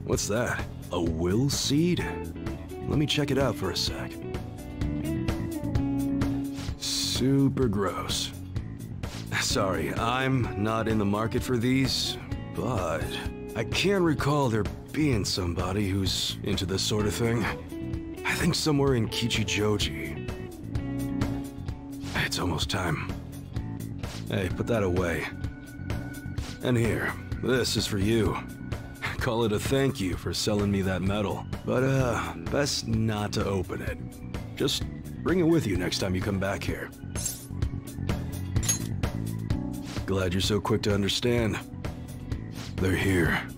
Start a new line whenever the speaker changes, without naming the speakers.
What's that? A will seed? Let me check it out for a sec. Super gross. Sorry, I'm not in the market for these, but I can't recall there being somebody who's into this sort of thing. I think somewhere in Kichijoji. It's almost time. Hey, put that away. And here, this is for you. Call it a thank you for selling me that metal. But, best not to open it. Just bring it with you next time you come back here. Glad you're so quick to understand. They're here.